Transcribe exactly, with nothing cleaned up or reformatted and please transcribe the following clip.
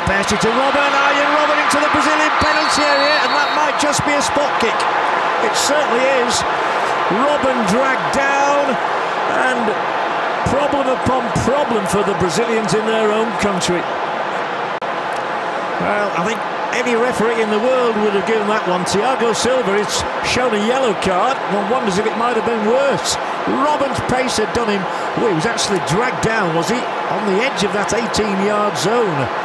Pass it to Robben. Arjen Robben into the Brazilian penalty area, and that might just be a spot kick. It certainly is. Robben dragged down, and problem upon problem for the Brazilians in their own country. Well, I think any referee in the world would have given that one. Thiago Silva is shown a yellow card. One wonders if it might have been worse. Robben's pace had done him. Well, he was actually dragged down, was he? On the edge of that eighteen yard zone.